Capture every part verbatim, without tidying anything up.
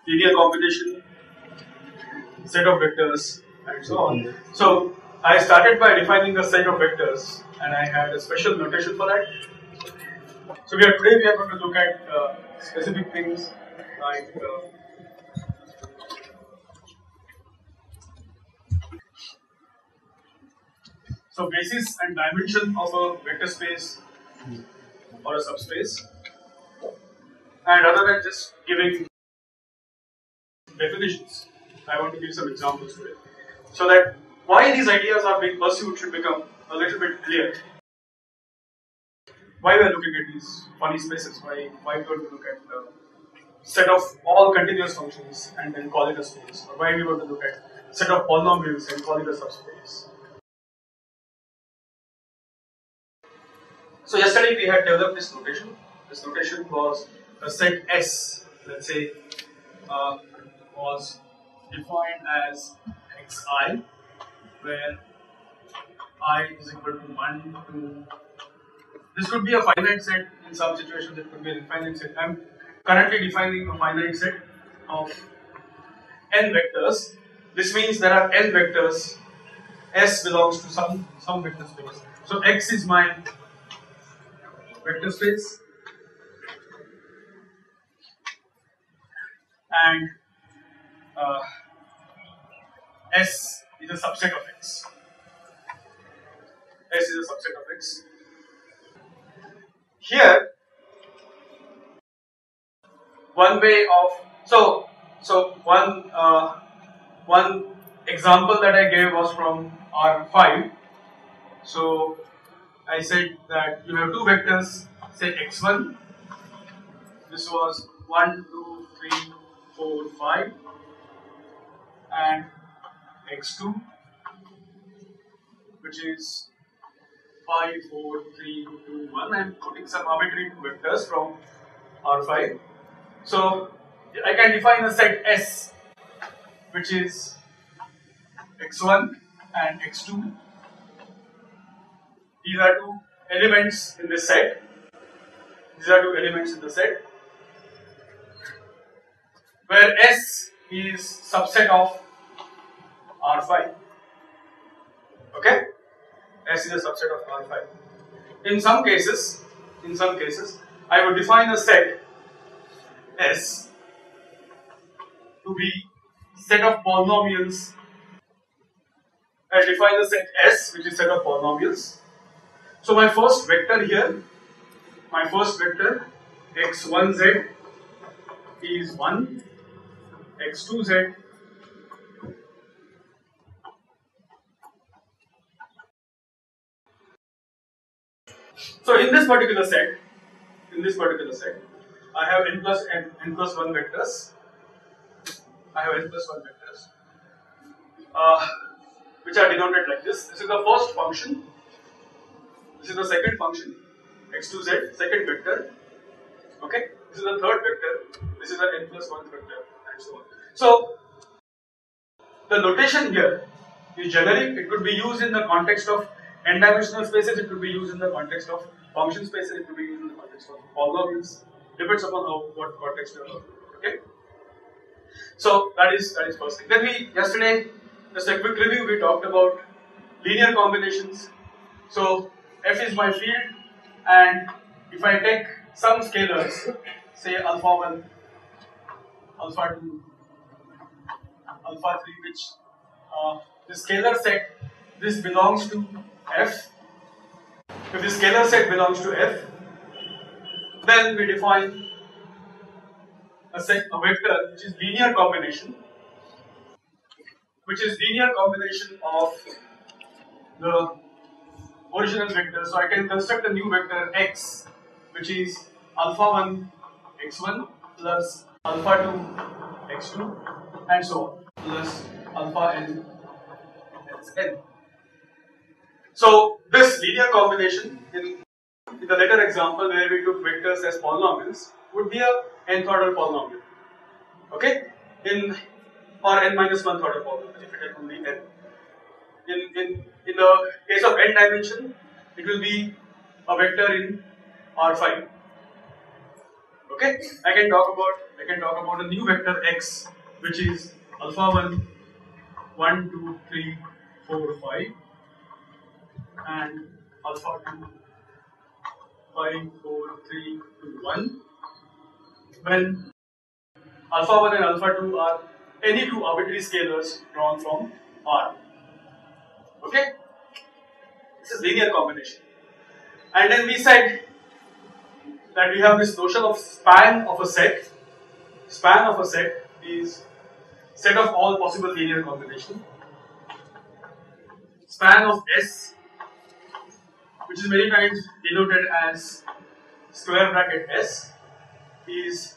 linear combination, set of vectors, and so on. So I started by defining a set of vectors, and I had a special notation for that. So we are today we are going to look at uh, specific things like uh, so basis and dimension of a vector space or a subspace, and rather than just giving definitions, I want to give some examples to it, so that why these ideas are being pursued should become a little bit clear. Why we are looking at these funny spaces? Why why don't we look at a set of all continuous functions and then call it a space? Or why we want to look at set of polynomials and call it a subspace? So yesterday we had developed this notation. This notation was a set S, let's say, uh, was defined as xi, where I is equal to one, two. This could be a finite set in some situations, it could be an infinite set. I am currently defining a finite set of n vectors. This means there are n vectors. S belongs to some, some vector space. So X is my vector space, and uh, S is a subset of X. S is a subset of X. Here, one way of so so one uh, one example that I gave was from R five. So I said that you have two vectors, say x one. This was one, two, three, four, five, and x two, which is five, four, three, two, one. I'm putting some arbitrary two vectors from R five. So I can define a set S, which is x one and x two. These are two elements in this set. These are two elements in the set, where S is subset of R five. Okay? S is a subset of R five. In some cases, in some cases, I would define a set S to be set of polynomials. I define the set S, which is set of polynomials. So my first vector here, my first vector x one z is one, x two z so in this particular set, in this particular set, I have n plus n, n plus one vectors. I have n plus one vectors, uh, which are denoted like this. This is the first function. This is the second function, x two z, second vector. Okay, this is the third vector. This is the n plus one vector, and so on. So the notation here is generic. It could be used in the context of n-dimensional spaces. It could be used in the context of function spaces. It could be used in the context of polynomials. Depends upon how what context you are looking at. Okay. So that is that is first thing. Then we yesterday, just a quick review. We talked about linear combinations. So f is my field, and if I take some scalars, say alpha one, alpha two, alpha three, which uh, the scalar set, this belongs to f. If the scalar set belongs to f, then we define a set, a vector which is linear combination, which is linear combination of the original vector. So I can construct a new vector x, which is alpha one x one plus alpha two x two, and so on, plus alpha n x n. So this linear combination in, in the later example where we took vectors as polynomials would be a nth order polynomial. Okay? In or n minus one order polynomial if it had only n. In, in, in the case of n dimension, it will be a vector in R five. Okay, I can talk about I can talk about a new vector x, which is alpha one, one, two, three, four, five, and alpha two, five, four, three, two, one. When alpha one and alpha two are any two arbitrary scalars drawn from R. Okay, this is linear combination. And then we said that we have this notion of span of a set. Span of a set is set of all possible linear combinations. Span of S, which is many times denoted as square bracket S, is,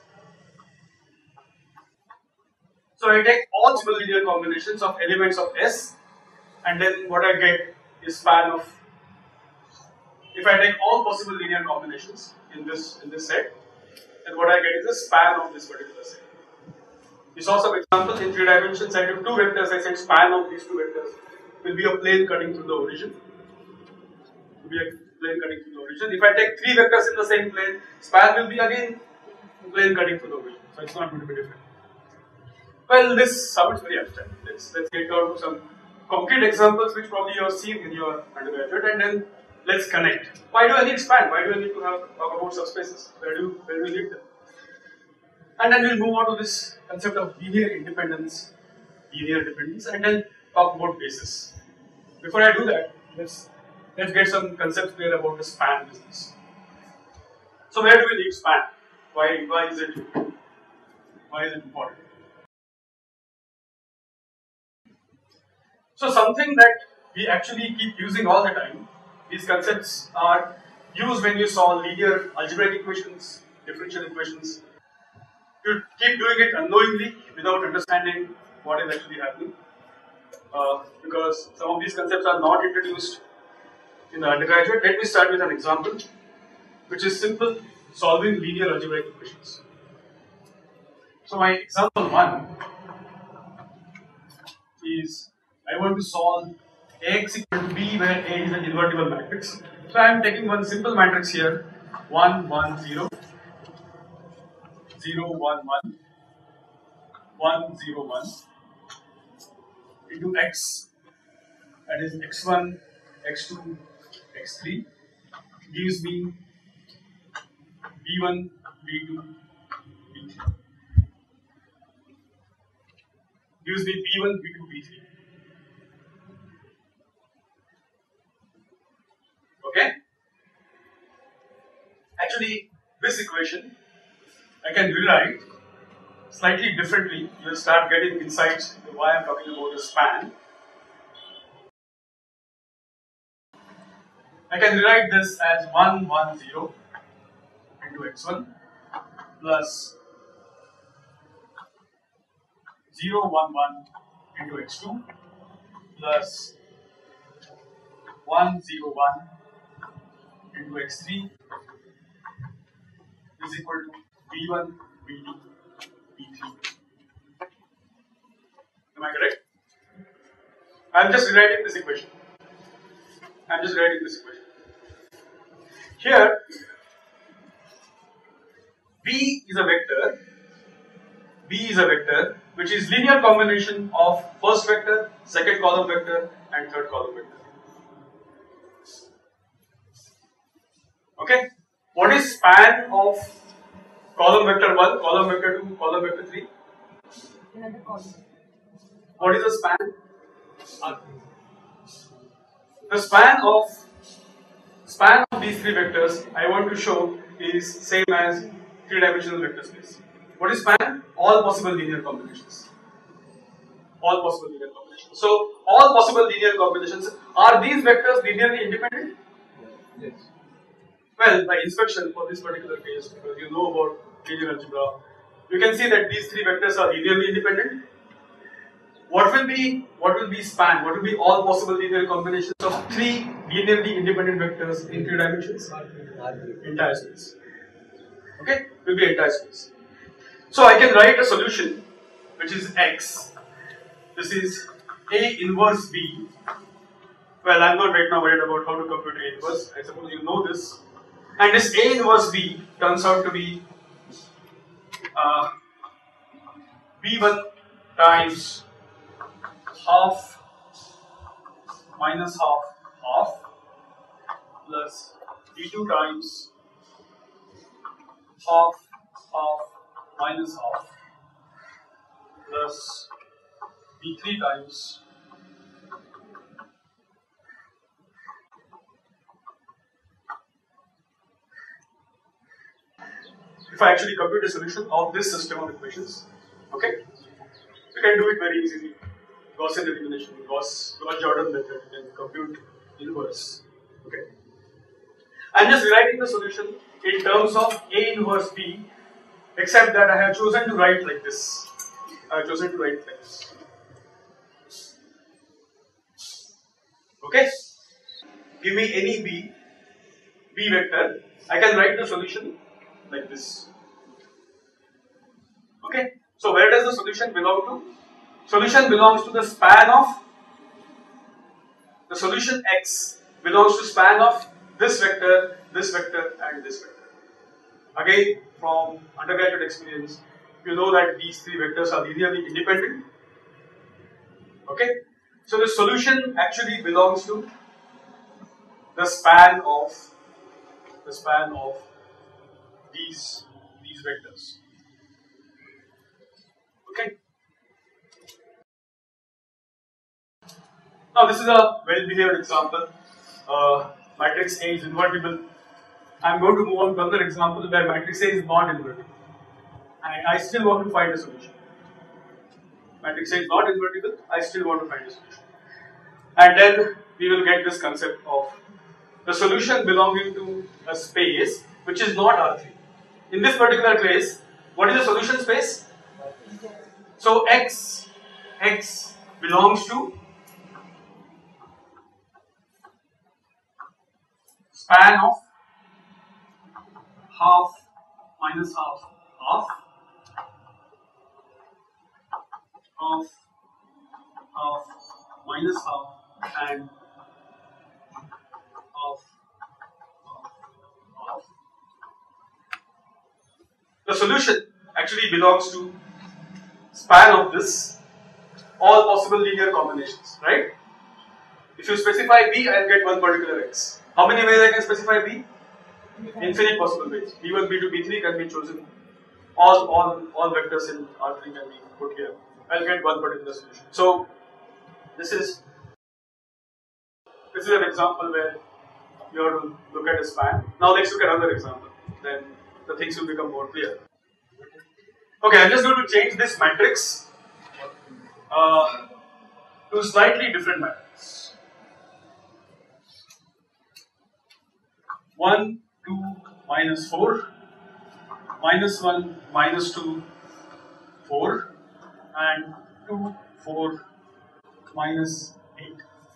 so I take all possible linear combinations of elements of S, and then what I get is span of, if I take all possible linear combinations in this in this set, then what I get is the span of this particular set. We saw some examples in three dimensions. I took two vectors, I said span of these two vectors will be a plane cutting through the origin. Will be a plane cutting through the origin. If I take three vectors in the same plane, span will be again plane cutting through the origin. So it's not going to be different. Well, this sounds very abstract. Let's let's get down to some concrete examples which probably you have seen in your undergraduate, and then let's connect. Why do I need span? Why do I need to have talk about subspaces? Where do where do we need them? And then we'll move on to this concept of linear independence, linear dependence, and then talk about basis. Before I do that, let's let's get some concepts clear about the span business. So where do we need span? Why why is it why is it important? So something that we actually keep using all the time. These concepts are used when you solve linear algebraic equations, differential equations. You keep doing it unknowingly without understanding what is actually happening, uh, because some of these concepts are not introduced in the undergraduate. Let me start with an example, which is simple solving linear algebraic equations. So my example one is I want to solve Ax equal to B where A is an invertible matrix. So I am taking one simple matrix here, one, one, zero, zero, one, one, one, zero, one into X, that is X one, X two, X three, gives me B one, B two, B three. Gives me B one, B two, B three. Okay? Actually, this equation I can rewrite slightly differently. You will start getting insights into why I am talking about the span. I can rewrite this as one, one, zero into X one plus zero, one, one into X two plus one, zero, one into X three is equal to B one, B two, B three. Am I correct? I am just rewriting this equation. I am just rewriting this equation. Here, B is a vector. B is a vector which is linear combination of first vector, second column vector, and third column vector. Okay, what is span of column vector one, column vector two, column vector three? Another column. What is the span? The span of span of these three vectors I want to show is same as three-dimensional vector space. What is span? All possible linear combinations. All possible linear combinations. So all possible linear combinations, are these vectors linearly independent? Yes. Well, by inspection for this particular case, because you know about linear algebra, you can see that these three vectors are linearly independent. What will be what will be span? What will be all possible linear combinations of three linearly independent vectors in three dimensions? Entire space. Okay, will be entire space. So I can write a solution which is X. This is A inverse B. Well, I'm not right now worried about how to compute A inverse. I suppose you know this. And this A inverse B turns out to be uh, B one times half minus half half plus B two times half half minus half plus B three times if I actually compute a solution of this system of equations, okay, you can do it very easily. Gaussian elimination, Gauss, Gauss-Jordan method, you can compute inverse. Okay, I'm just rewriting the solution in terms of A inverse B, except that I have chosen to write like this. I have chosen to write like this. Okay, give me any B, B vector. I can write the solution like this. Okay, so where does the solution belong to? Solution belongs to the span of the solution X belongs to span of this vector, this vector, and this vector. Again, from undergraduate experience, you know that these three vectors are linearly independent. Okay, so the solution actually belongs to the span of the span of these these vectors. Okay. Now this is a well-behaved example. Uh, matrix A is invertible. I am going to move on to another example where matrix A is not invertible, and I still want to find a solution. Matrix A is not invertible. I still want to find a solution, and then we will get this concept of the solution belonging to a space which is not R three. In this particular case, what is the solution space? So X X belongs to span of half minus half half half half minus half and half half half. The solution actually belongs to span of this all possible linear combinations, right? If you specify B, I'll get one particular X. How many ways I can specify B? Infinite possible ways. B one, B two, B three can be chosen. All, all, all vectors in R three can be put here. I'll get one particular solution. So this is this is an example where you have to look at a span. Now let's look at another example. Then the things will become more clear. Okay, I'm just going to change this matrix uh, to a slightly different matrix. one, two, minus four, minus one, minus two, four, and two, four, minus eight.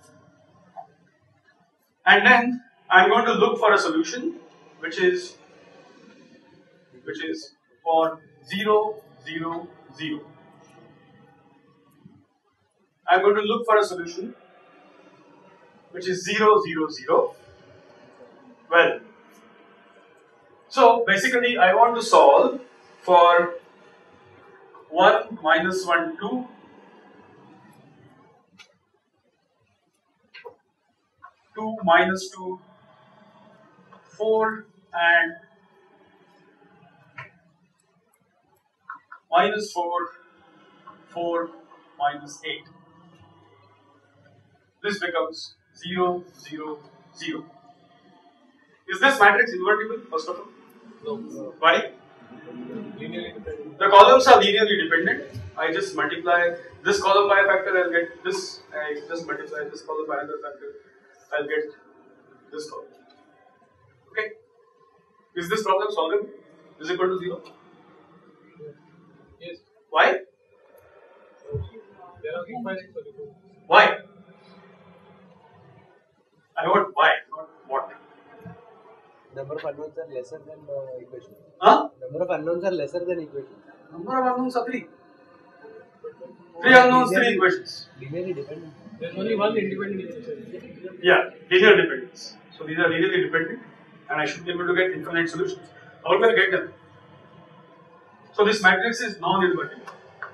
And then I'm going to look for a solution which is which is for zero, zero, zero. I'm going to look for a solution which is zero, zero, zero. Well, so basically I want to solve for one, minus one, two, two, minus two, four, and minus four, four, minus eight. This becomes zero, zero, zero. Is this matrix invertible, first of all? No. Why? Linearly dependent. The columns are linearly dependent. I just multiply this column by a factor, I'll get this. I just multiply this column by another factor, I'll get this column. Okay? Is this problem solvable? Is equal to zero? Yes. Why? There are infinite solutions. Why? I want why, not what. Number of unknowns are lesser than uh, equation. Huh? Number of unknowns are lesser than equation. Number of unknowns are three. Three unknowns, three equations. Linearly dependent. There is only one independent equation. Yeah, linear dependence. So these are linearly dependent, and I should be able to get infinite solutions. How do I get them? So this matrix is non-invertible.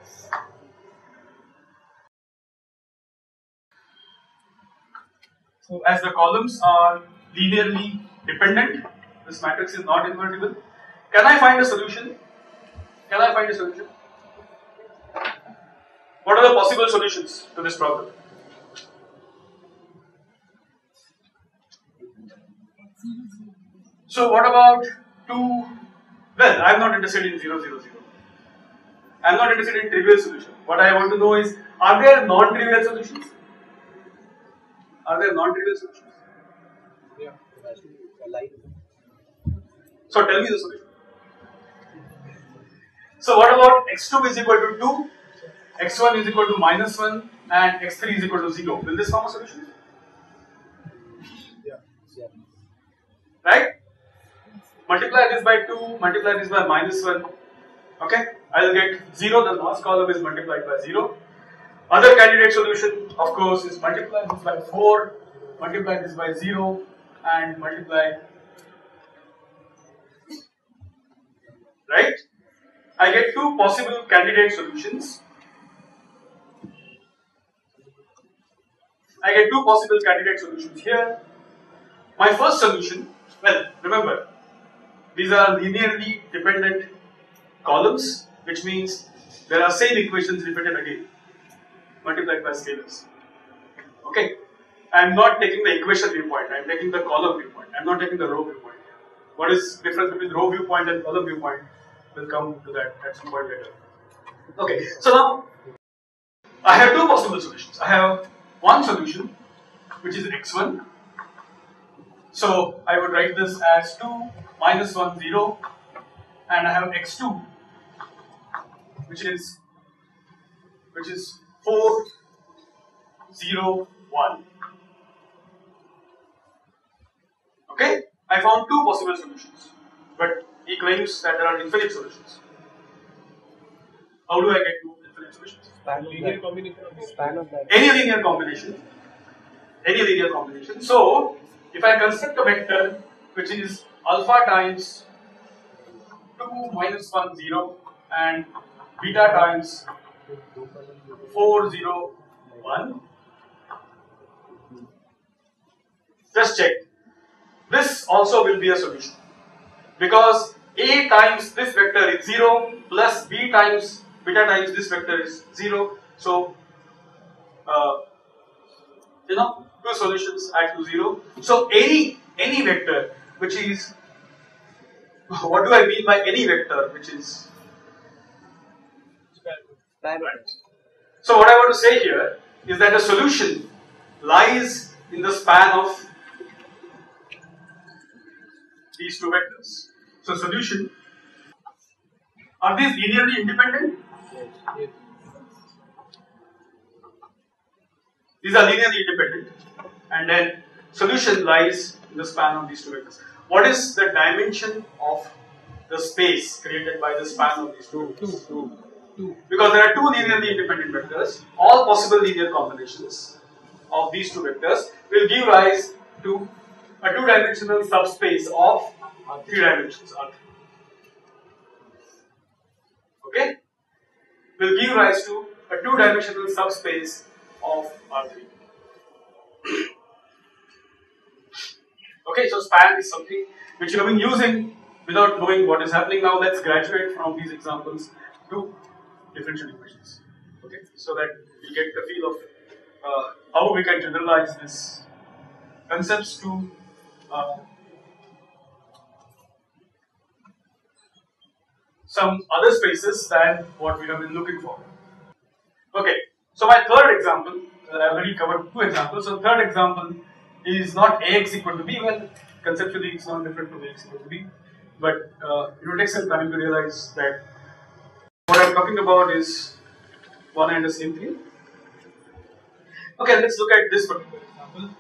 So as the columns are linearly dependent, this matrix is not invertible. Can I find a solution? Can I find a solution? What are the possible solutions to this problem? So what about two? Well, I am not interested in zero, zero, zero. I am not interested in trivial solution. What I want to know is, are there non-trivial solutions? Are there non-trivial solutions? Yeah. Like So tell me the solution. So what about x two is equal to two, x one is equal to minus one, and x three is equal to zero? Will this form a solution? Yeah. yeah. Right? Multiply this by two, multiply this by minus one. Okay? I will get zero, the last column is multiplied by zero. Other candidate solution, of course, is multiply this by four, multiply this by zero, and multiply. Right? I get two possible candidate solutions. I get two possible candidate solutions here. My first solution, well, remember, these are linearly dependent columns, which means there are same equations repeated again, multiplied by scalars. Okay? I am not taking the equation viewpoint, I am taking the column viewpoint, I am not taking the row viewpoint. What is the difference between row viewpoint and column viewpoint? We'll come to that at some point later. Okay, so now I have two possible solutions. I have one solution, which is x one. So I would write this as two minus one, zero, and I have x two, which is which is four, zero, one. Okay, I found two possible solutions, but he claims that there are infinite solutions. How do I get two infinite solutions? Span of Linear that. combination of these. Span of that. Any linear combination. Any linear combination. So, if I construct a vector which is alpha times two minus one, zero and beta times four, zero, one, just check. This also will be a solution because a times this vector is zero plus b times beta times this vector is zero. So, uh, you know, two solutions add to zero. So any any vector which is, what do I mean by any vector which is? Span of Right. So what I want to say here is that the solution lies in the span of these two vectors. So solution, are these linearly independent? Yes. These are linearly independent, and then solution lies in the span of these two vectors. What is the dimension of the space created by the span of these two vectors? Two. Two. Because there are two linearly independent vectors, all possible linear combinations of these two vectors will give rise to a two-dimensional subspace of three dimensions, R three. Okay? Will give rise to a two-dimensional subspace of R three. Okay, so span is something which you have been using without knowing what is happening. Now let's graduate from these examples to differential equations. Okay, so that we get the feel of uh, how we can generalize these concepts to uh, some other spaces than what we have been looking for. Okay, so my third example, uh, I already covered two examples. So third example is not Ax equal to b. Well, conceptually it's not different from Ax equal to b, but uh, it will take some time to realize that what I'm talking about is one and the same thing. Okay, let's look at this particular example.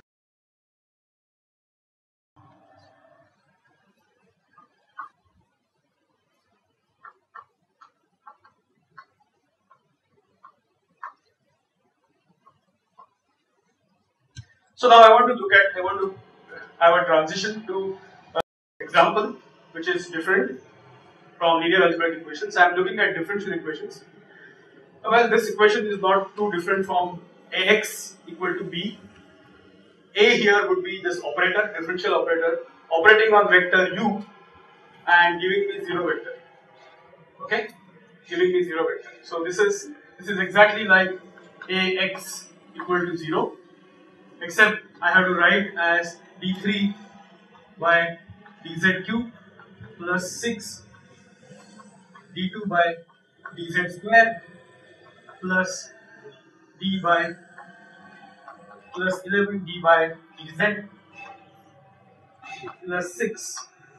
So now I want to look at, I want to have a transition to an example which is different. from linear algebraic equations. I am looking at differential equations. Well, this equation is not too different from Ax equal to b. A here would be this operator, differential operator, operating on vector u and giving me zero vector. Okay, giving me zero vector. So this is this is exactly like Ax equal to zero, except I have to write as d three by dz cube plus six d two by dz square plus d by plus eleven d by dz plus six.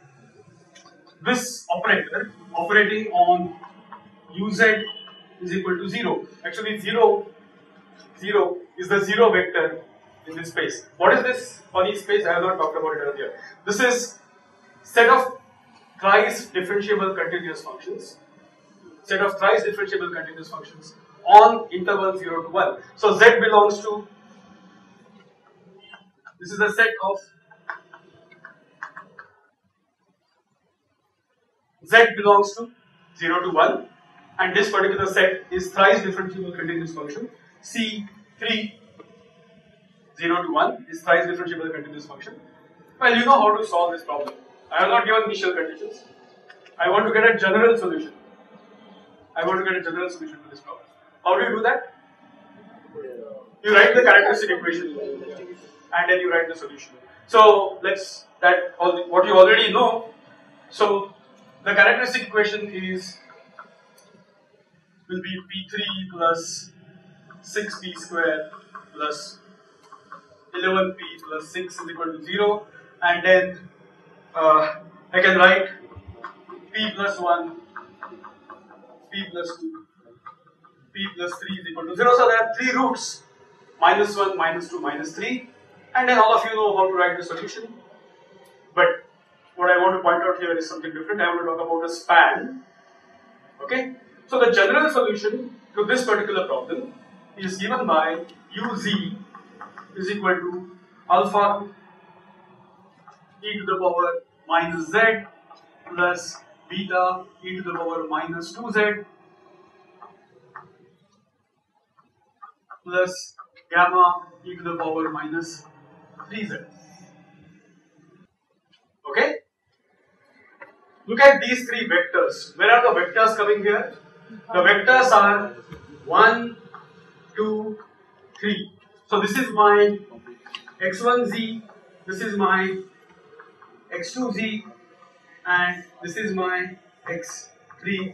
This operator operating on uz is equal to zero. Actually, zero, zero is the zero vector in this space. What is this funny space? I have not talked about it earlier. This is set of thrice differentiable continuous functions. Set of thrice differentiable continuous functions on interval zero to one. So z belongs to, this is a set of z belongs to zero to one, and this particular set is thrice differentiable continuous function. C three zero to one is thrice differentiable continuous function. Well, you know how to solve this problem. I have not given initial conditions. I want to get a general solution. I want to get a general solution to this problem. How do you do that? You write the characteristic equation and then you write the solution. So let's that all what you already know. So the characteristic equation is will be p three plus six p square plus eleven p plus six is equal to zero, and then uh, I can write p plus one, p plus two, p plus three is equal to zero. So there are three roots, minus one, minus two, minus three, and then all of you know how to write the solution. But what I want to point out here is something different. I want to talk about a span. Okay, so the general solution to this particular problem is given by uz is equal to alpha e to the power minus z plus beta e to the power minus two z plus gamma e to the power minus three z. Okay? Look at these three vectors. Where are the vectors coming here? The vectors are one, two, three. So this is my x one z, this is my x two z, and this is my x three,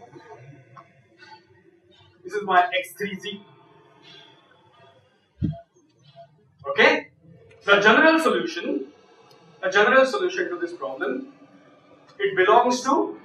this is my x three z. Okay? The general solution, a general solution to this problem, it belongs to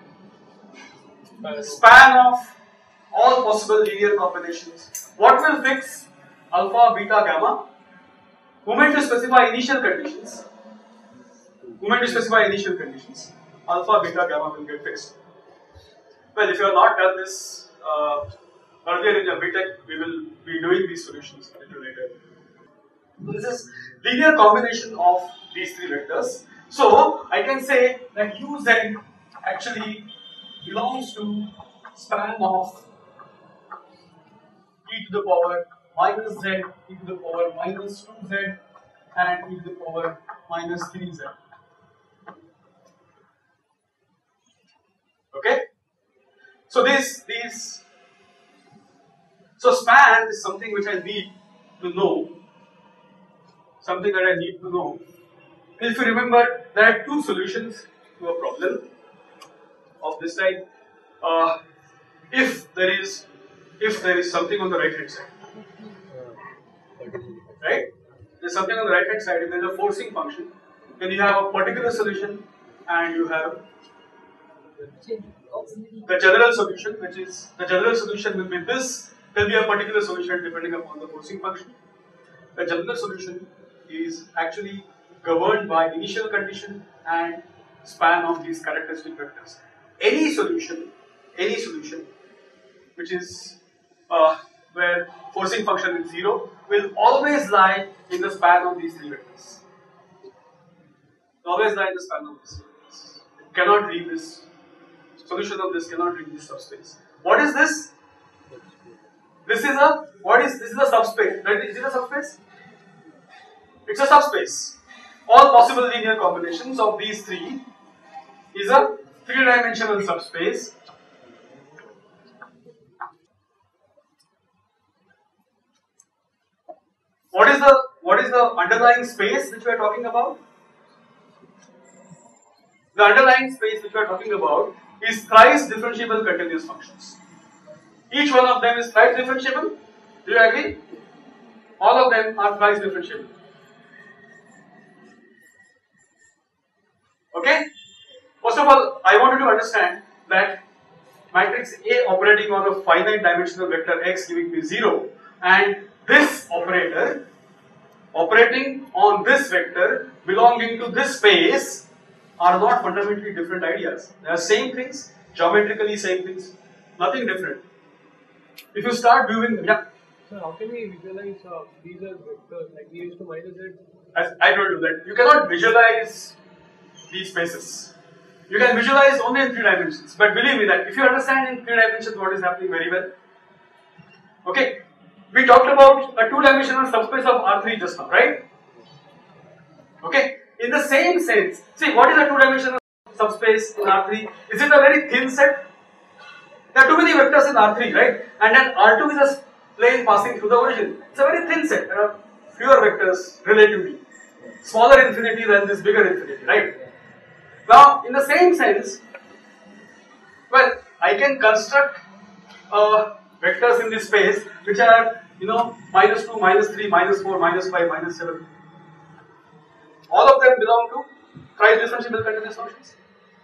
span of all possible linear combinations. What will fix alpha, beta, gamma? Moment to specify initial conditions. Moment to specify initial conditions. Alpha, beta, gamma will get fixed. Well, if you have not done this uh, earlier in your B Tech, we will be doing these solutions a little later. This is linear combination of these three vectors. So I can say that uz actually belongs to span of e to the power minus z, e to the power minus two z, and e to the power minus three z. Okay? So this, these, so span is something which I need to know, something that I need to know. If you remember, there are two solutions to a problem of this type. Uh, if there is, if there is something on the right hand side, right? There's something on the right hand side. If there is a forcing function, then you have a particular solution, and you have the general solution, which is the general solution will be this. There will be a particular solution depending upon the forcing function. The general solution is actually governed by initial condition and span of these characteristic vectors. Any solution, any solution, which is uh, where forcing function is zero, will always lie in the span of these three vectors. Always lie in the span of these three vectors. It cannot leave this. solution of this cannot reach this subspace. What is this? This is a what is this is a subspace, right? Is it a subspace? It's a subspace. All possible linear combinations of these three is a three-dimensional subspace. What is the what is the underlying space which we are talking about? The underlying space which we are talking about is thrice differentiable continuous functions. Each one of them is thrice differentiable. Do you agree? All of them are thrice differentiable. Okay? First of all, I want you to understand that matrix A operating on a finite dimensional vector x giving me zero, and this operator operating on this vector belonging to this space are not fundamentally different ideas. They are same things, geometrically same things, nothing different. If you start viewing, yeah. So how can we visualize uh, these as vectors like e raised to minus z? As I told you that you cannot visualize these spaces. You can visualize only in three dimensions. But believe me that if you understand in three dimensions what is happening very well. Okay, we talked about a two-dimensional subspace of R three just now, right? Okay, in the same sense, see what is a two-dimensional subspace in R three? Is it a very thin set? There are too many vectors in R three, right? And then R two is a plane passing through the origin. It's a very thin set. There are fewer vectors relatively. Smaller infinity than this bigger infinity, right? Now, in the same sense, well, I can construct uh, vectors in this space which are, you know, minus two, minus three, minus four, minus five, minus seven. All of them belong to thrice differentiable continuous functions.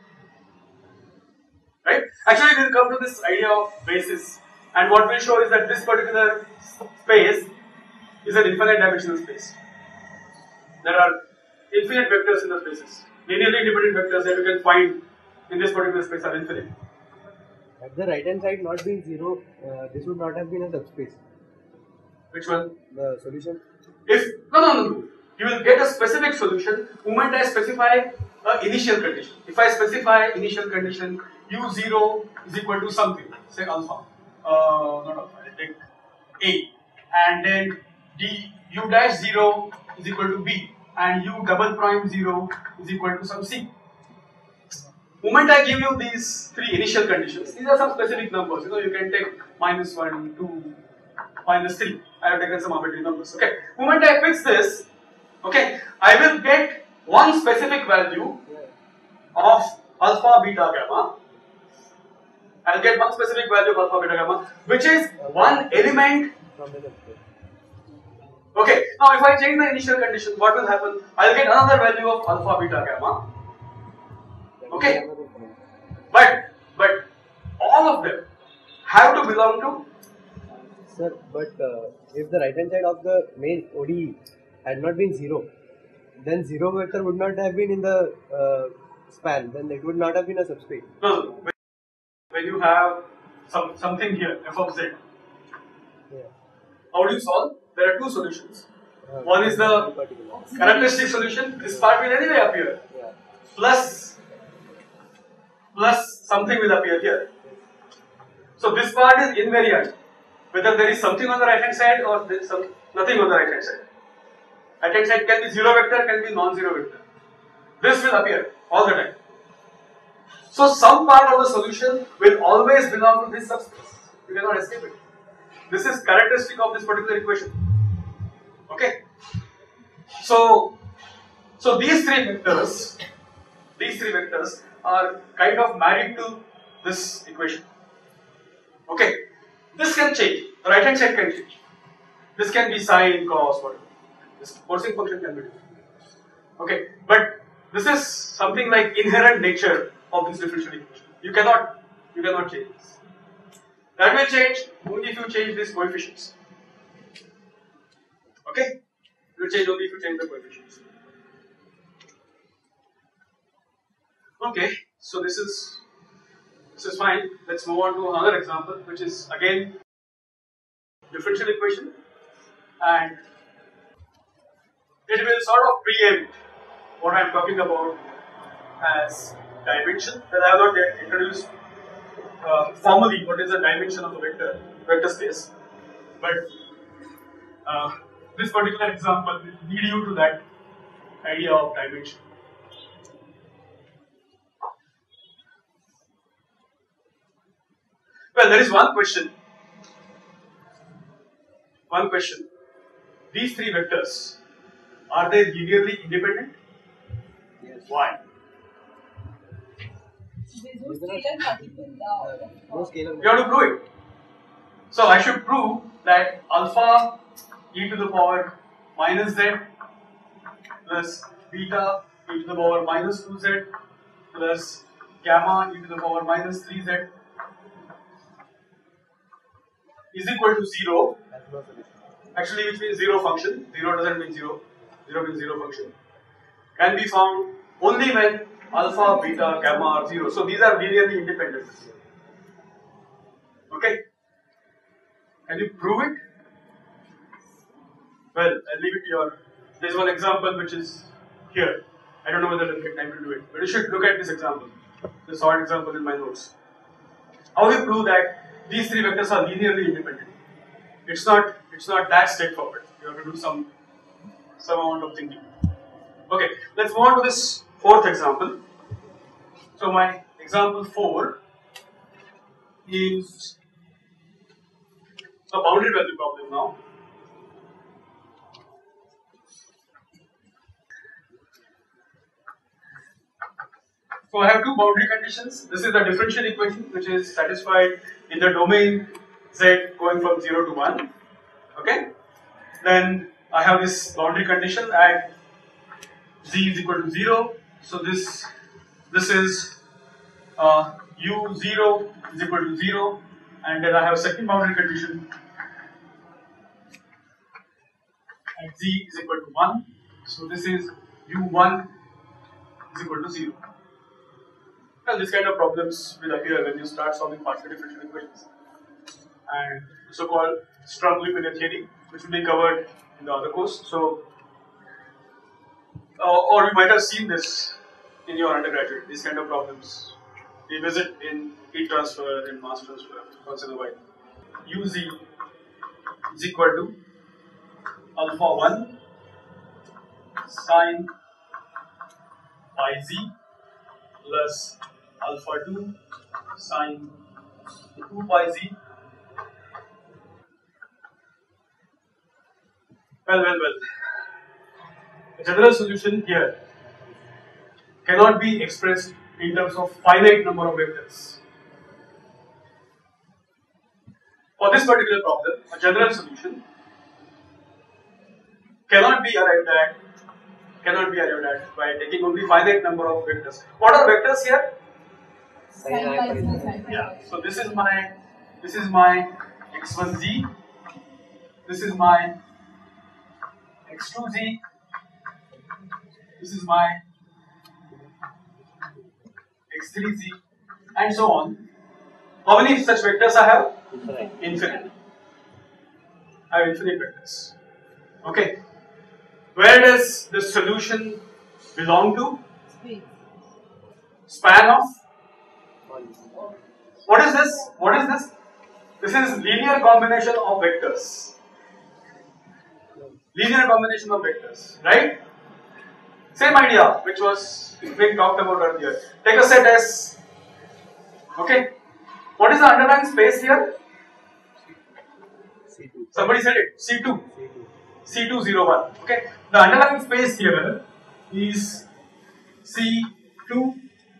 Right? Actually, we'll come to this idea of basis, and what we'll show is that this particular space is an infinite dimensional space. There are infinite vectors in the spaces. Linearly independent vectors that you can find in this particular space are infinite. Had the right hand side not been zero, uh, this would not have been a subspace. Which one? The solution? If no, no, no, no. You will get a specific solution the moment I specify an initial condition. If I specify initial condition u zero is equal to something, say alpha, uh, not alpha, I take A, and then d u dash zero is equal to b, and u double prime zero is equal to some c. Moment I give you these three initial conditions, these are some specific numbers. You know, you can take minus one, two, minus three. I have taken some arbitrary numbers. Okay. Moment I fix this, okay, I will get one specific value of alpha, beta, gamma. I'll get one specific value of alpha, beta, gamma, which is one element. Okay. Now, if I change the initial condition, what will happen? I'll get another value of alpha, beta, gamma. Okay. But but all of them have to belong to. Sir, but uh, if the right hand side of the main O D E had not been zero, then zero vector would not have been in the uh, span. Then it would not have been a subspace. No, no. When you have some something here, f of z. Yeah. How do you solve? There are two solutions. Uh, One is the particular. characteristic solution. This part will anyway appear. Yeah. Plus plus something will appear here. So this part is invariant. Whether there is something on the right hand side or there is some, nothing on the right hand side. Right hand side can be zero vector, can be non-zero vector. This will appear all the time. So some part of the solution will always belong to this subspace. You cannot escape it. This is characteristic of this particular equation. Okay. So, so these three vectors, these three vectors are kind of married to this equation. Okay. This can change. The right hand side can change. This can be sine, cos, whatever. This forcing function can be different. Okay. But this is something like inherent nature of this differential equation. You cannot, you cannot change this. That will change only if you change these coefficients. Okay? It will change only if you change the coefficients. Okay, so this is this is fine. Let's move on to another example, which is again differential equation, and it will sort of preempt what I am talking about as dimension that I have not yet introduced uh, formally what is the dimension of a vector vector space, but uh, this particular example will lead you to that idea of dimension. Well, there is one question. One question. These three vectors, are they linearly independent? Yes. Why? There's no scalar multiple. Uh, No scalar. You have to prove it. So I should prove that alpha e to the power minus z plus beta e to the power minus two z plus gamma e to the power minus three z is equal to zero. That's no solution. Actually, which means zero function. Zero doesn't mean zero. Zero means zero function. Can be found only when alpha, beta, gamma are zero. So these are linearly independent. Okay. Can you prove it? Well, I'll leave it to your. There's one example which is here. I don't know whether I'll get time to do it, but you should look at this example. This short example in my notes. How do you prove that these three vectors are linearly independent? It's not. It's not that straightforward. You have to do some some amount of thinking. Okay, let's move on to this fourth example. So my example four is a boundary value problem now. So I have two boundary conditions. This is the differential equation which is satisfied in the domain z going from zero to one. Okay. Then I have this boundary condition at z is equal to zero. So this this is uh, u zero is equal to zero, and then I have a second boundary condition at z is equal to one. So this is u one is equal to zero. Well, this kind of problems will appear when you start solving partial differential equations, and so-called Sturm-Liouville theory, which will be covered in the other course. So, uh, or you might have seen this in your undergraduate. These kind of problems we visit in heat transfer and mass transfer once in a while. U z is equal to alpha one sine pi z plus alpha two sine two pi z. Well, well, well. The general solution here cannot be expressed in terms of finite number of vectors. For this particular problem, a general solution cannot be arrived at cannot be arrived at by taking only finite number of vectors. What are vectors here? Sine pi z, sine pi Yeah. z. So this is my this is my x one z. This is my x two z. This is my x three z, and so on. How many such vectors I have? Infinite. Infinite. I have infinite vectors. Okay. Where does the solution belong to? Space. Span of? One. What is this? What is this? This is linear combination of vectors. Linear combination of vectors, right? Same idea which was being talked about earlier. Take a set S. Okay. What is the underlying space here? C two. Somebody said it. C two. C two. C two zero one. Okay. The underlying space here is C two.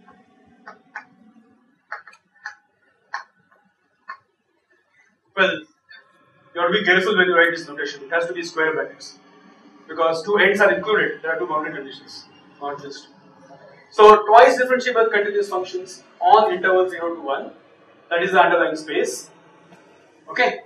Well, you have to be careful when you write this notation. It has to be square brackets because two ends are included. There are two boundary conditions, not just. So twice differentiable continuous functions on interval zero to one. That is the underlying space. Okay.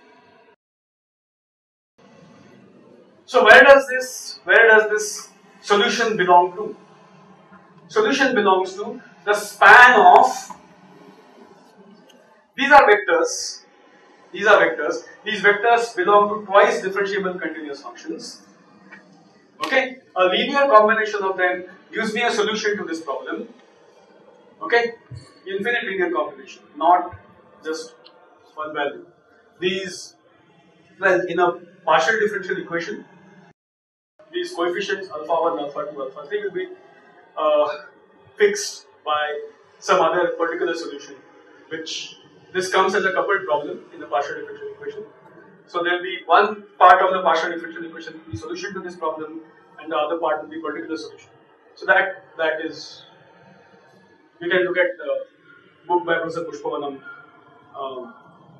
So where does this where does this solution belong to? Solution belongs to the span of. These are vectors. These are vectors. These vectors belong to twice differentiable continuous functions. Okay. A linear combination of them gives me a solution to this problem. Okay. infinite linear combination, not just one value. These, well, in a partial differential equation, these coefficients alpha one, alpha two, alpha three will be uh, fixed by some other particular solution, which this comes as a coupled problem in the partial differential equation. So there will be one part of the partial differential equation will be solution to this problem, and the other part will be particular solution. So that that is, you can look at the book by Professor Pushpavanam um,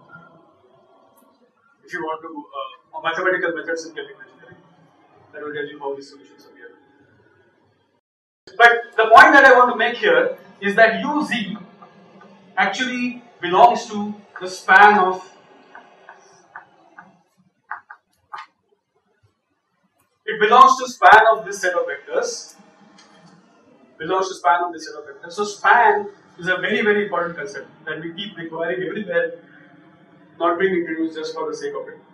if you want to uh, mathematical methods in chemical engineering. That will tell you how these solutions appear. But the point that I want to make here is that U Z actually belongs to the span of it belongs to span of this set of vectors. Belongs to span of this set of vectors. So span is a very very important concept that we keep requiring everywhere, not being introduced just for the sake of it.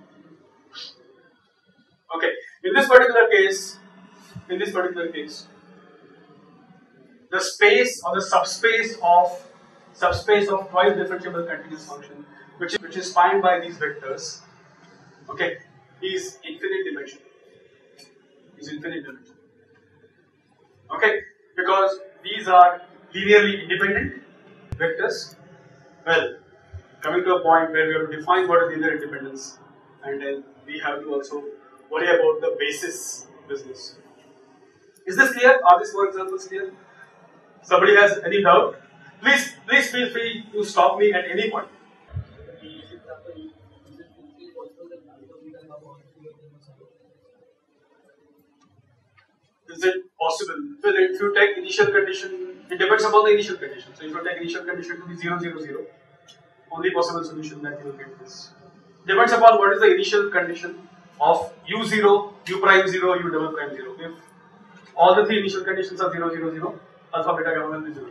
Okay, in this particular case, in this particular case, the space or the subspace of subspace of twice differentiable continuous function, which is which is defined by these vectors, okay, is infinite dimension. Is infinite dimension. Okay, because these are linearly independent vectors. Well, coming to a point where we have to define what is linear independence, and then we have to also worry about the basis business. Is this clear? Are these four examples clear? Somebody has any doubt? Please, please feel free to stop me at any point. Is it possible? Well, if you take initial condition, it depends upon the initial condition. So if you take initial condition to be zero, zero, zero, only possible solution that you will get is depends upon what is the initial condition of u zero, u prime zero, u double prime zero. If all the three initial conditions are zero, zero, zero, alpha, beta, gamma will be zero.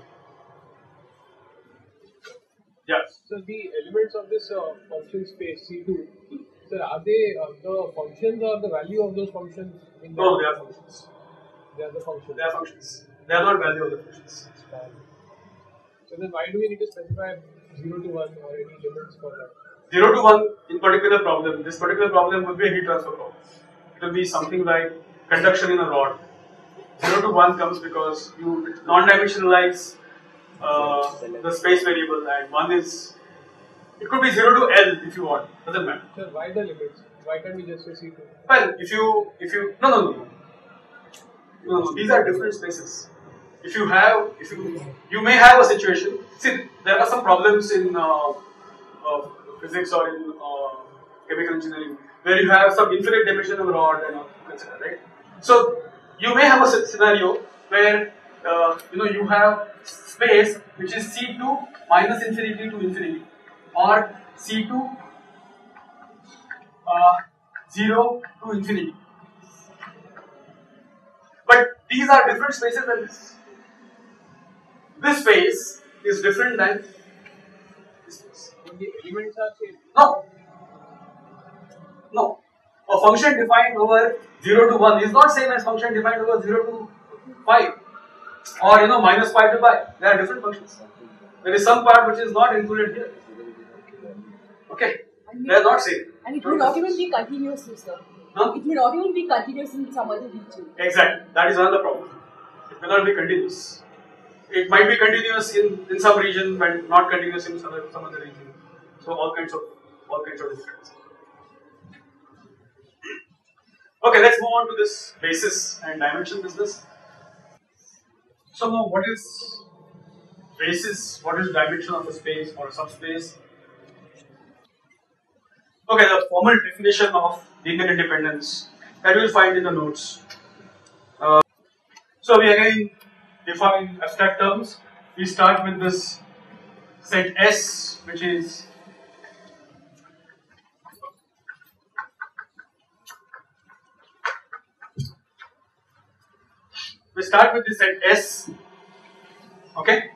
Yeah. So the elements of this uh, function space C two, sir, are they uh, the functions or the value of those functions? In No, they are functions. They are the functions. They are functions. They are not value of the functions. So then why do we need to specify zero to one or any limits for that? zero to one in particular problem, this particular problem would be a heat transfer problem. It will be something like conduction in a rod. zero to one comes because you non-dimensionalize uh, the space variable, and one is, it could be zero to L if you want, doesn't matter. Sir, why the limits? Why can't we just say C two? Well, if you, if you, no, no, no, no. No, no, these are different spaces. If you have, if you, you may have a situation, see, there are some problems in uh, uh, physics or in uh, chemical engineering where you have some infinite dimensional rod and et cetera. Right? So you may have a scenario where uh, you know you have space which is C two minus infinity to infinity, or C two uh, zero to infinity. But these are different spaces than this. This space is different than this space. But the elements are same. No. No. A function defined over zero to one is not same as function defined over zero to five. Or you know minus pi to pi. They are different functions. There is some part which is not included here. Okay. They are not same. And it will not even be continuous, sir. Huh? It will not even be continuous in some other region. Exactly. That is another problem. It may not be continuous. It might be continuous in, in some region, but not continuous in some other, some other region. So all kinds of all kinds of difference. Okay, let's move on to this basis and dimension business. So now, what is basis? What is dimension of a space or a subspace? Okay, the formal definition of linear independence that you will find in the notes. Uh, so we again define abstract terms. We start with this set S, which is we start with this set S. Okay.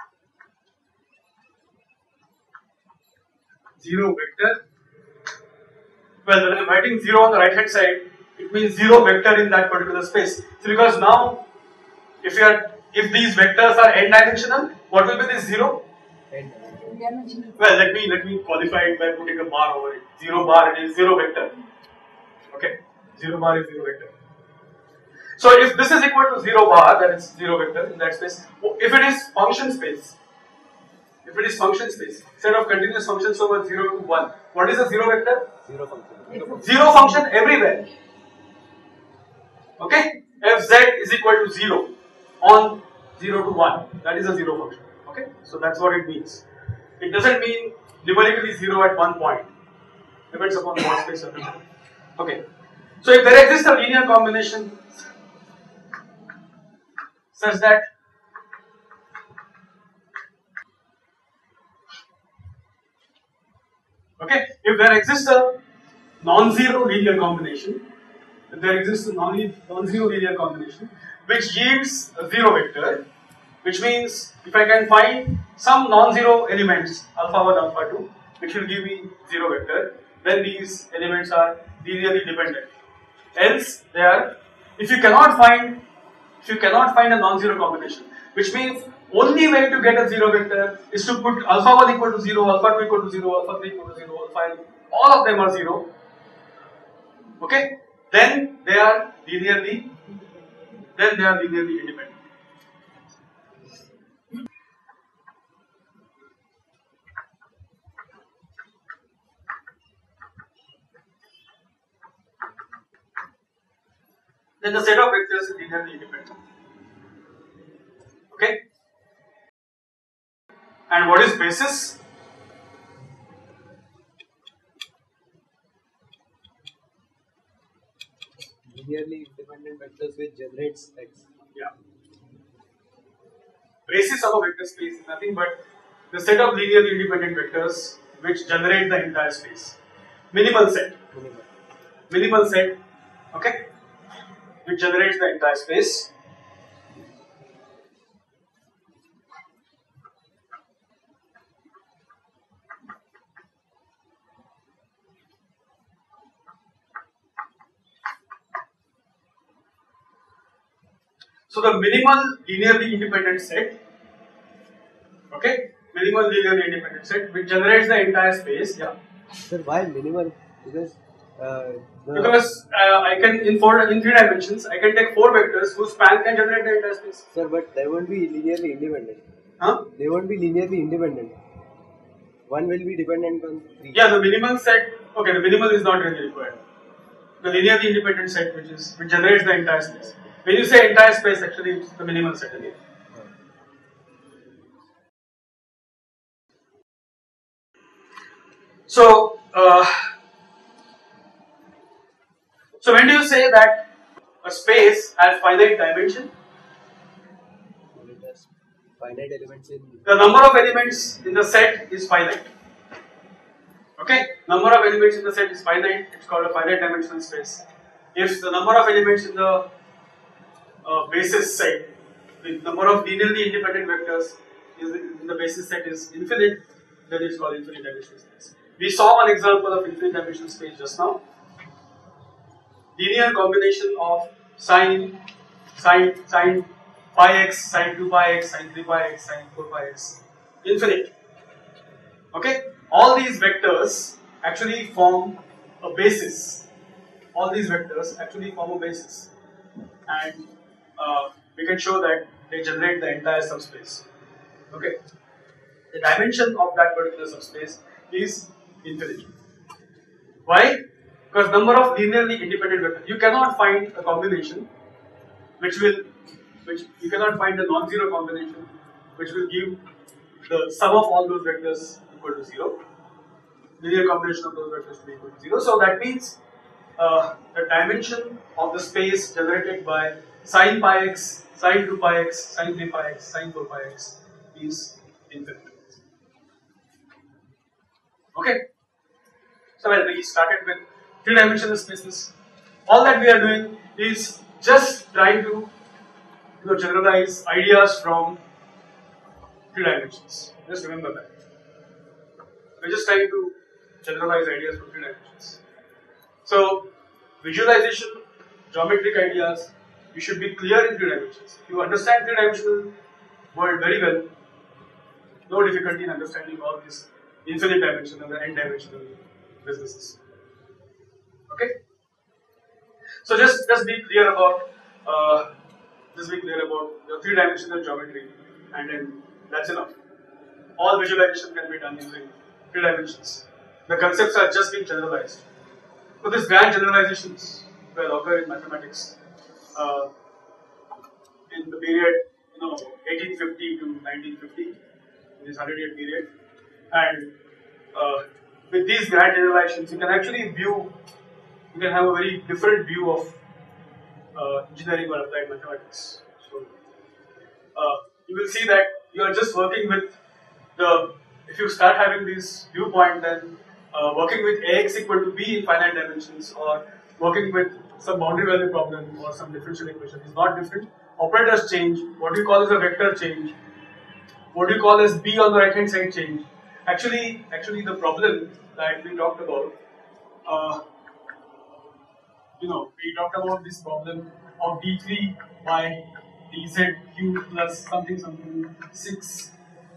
Zero vector Well, when I'm writing zero on the right hand side, it means zero vector in that particular space. So because now, if you are, if these vectors are n dimensional, what will be this zero? Well, let me let me qualify it by putting a bar over it. Zero bar, it is zero vector. Okay, zero bar is zero vector. So if this is equal to zero bar, then it's zero vector in that space. If it is function space, if it is function space, set of continuous functions over zero to one, what is a zero vector? Zero function. Zero function everywhere. Okay, f z is equal to zero on zero to one. That is a zero function. Okay, so that's what it means. It doesn't mean numerically zero at one point. Depends upon what space you're looking at. Okay, so if there exists a linear combination such that okay, if there exists a non-zero linear combination, if there exists a non-zero linear combination which yields a zero vector, which means if I can find some non-zero elements alpha one, alpha two, which will give me zero vector, then these elements are linearly dependent. Else, they are. If you cannot find, if you cannot find a non-zero combination, which means only way to get a zero vector is to put alpha one equal to zero, alpha two equal to zero, alpha three equal to zero, alpha n, all of them are zero. Okay, then they are linearly, then they are linearly independent. Then the set of vectors is linearly independent. Okay? And what is basis? Linearly independent vectors which generates X. Yeah. Basis of a vector space is nothing but the set of linearly independent vectors which generate the entire space. Minimal set. Minimal. Minimal set. Okay? Which generates the entire space. So the minimal linearly independent set, okay, minimal linearly independent set which generates the entire space, yeah. Sir, why minimal? Because uh, the Because uh, I can in four in three dimensions, I can take four vectors whose span can generate the entire space. Sir, but they won't be linearly independent. Huh? They won't be linearly independent. One will be dependent on three. Yeah, the minimal set. Okay, the minimal is not really required. The linearly independent set, which is which generates the entire space. When you say entire space, actually it's the minimal set again. So, uh, so when do you say that a space has finite dimension? It has finite elements in. The number of elements in the set is finite. Okay, number of elements in the set is finite. It's called a finite dimensional space. If the number of elements in the uh, basis set, the number of linearly independent vectors is in the basis set is infinite, then it's called infinite dimensional space. We saw one example of infinite dimensional space just now. Linear combination of sine, sine, sine pi x, sine two pi x, sine three pi x, sine four pi x, infinite. Okay, all these vectors actually form a basis. All these vectors actually form a basis, and uh, we can show that they generate the entire subspace. Okay, the dimension of that particular subspace is infinite. Why? Because number of linearly independent vectors. You cannot find a combination which will, which you cannot find a non-zero combination which will give the sum of all those vectors equal to zero. Linear combination of those vectors will be equal to zero. So that means uh, the dimension of the space generated by sine pi x, sine two pi x, sine three pi x, sine four pi x is infinite. Okay. So well, we started with three-dimensional spaces. All that we are doing is just trying to you know, generalize ideas from three dimensions. Just remember that. We're just trying to generalize ideas from three dimensions. So visualization, geometric ideas, you should be clear in three dimensions. If you understand three dimensional world very well, no difficulty in understanding all these infinite dimensional and n dimensional businesses. Okay. So just just be clear about uh, just be clear about your three dimensional geometry, and then that's enough. All visualization can be done using three dimensions. The concepts are just being generalized. So these grand generalizations will occur in mathematics uh, in the period, you know, eighteen fifty to nineteen fifty, in this hundred year period, and uh, with these grand generalizations, you can actually view, you can have a very different view of uh, engineering or applied mathematics. So uh, you will see that you are just working with the, if you start having this viewpoint, then uh, working with Ax equal to b in finite dimensions, or working with some boundary value problem or some differential equation is not different. Operators change, what you call as a vector change, what you call as b on the right hand side change. Actually, actually the problem that we talked about, uh, you know, we talked about this problem of d three by dz cube plus something something six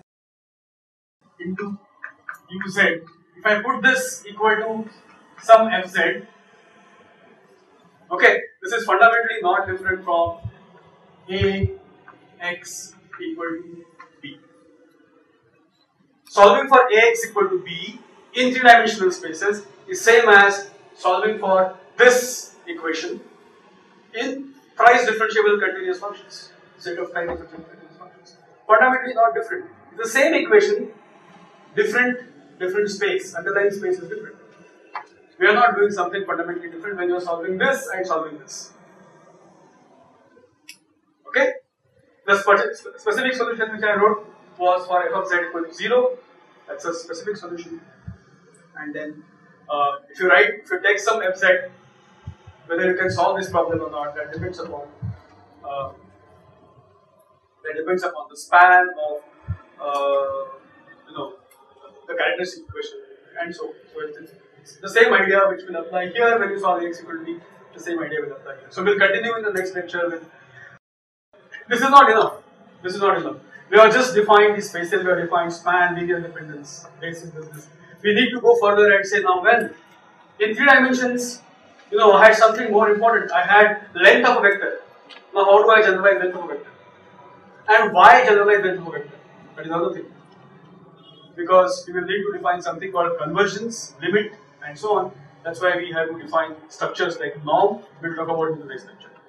into uz. If I put this equal to some fz, okay, this is fundamentally not different from a x equal to b. Solving for ax equal to b in three dimensional spaces is same as solving for this equation in thrice differentiable continuous functions, set of thrice differentiable continuous functions. Fundamentally not different. It's the same equation, different different space, underlying space is different. We are not doing something fundamentally different when you are solving this and solving this. Okay? The specific solution which I wrote was for f of z equal to zero. That's a specific solution. And then uh, if you write, if you take some fz, whether you can solve this problem or not, that depends upon uh, that depends upon the span of uh, you know, the characteristic equation and so on. So it's, it's the same idea which will apply here when you solve x equal to b. The same idea will apply here. So we'll continue in the next lecture with. This is not enough. This is not enough. We have just defined these spaces. We have defined span, linear dependence, basic business. We need to go further and say now when in three dimensions, you know, I had something more important. I had length of a vector. Now how do I generalize length of a vector? And why generalize length of a vector? That is another thing. Because we will need to define something called convergence, limit, and so on. That's why we have to define structures like norm. We'll talk about it in the next lecture.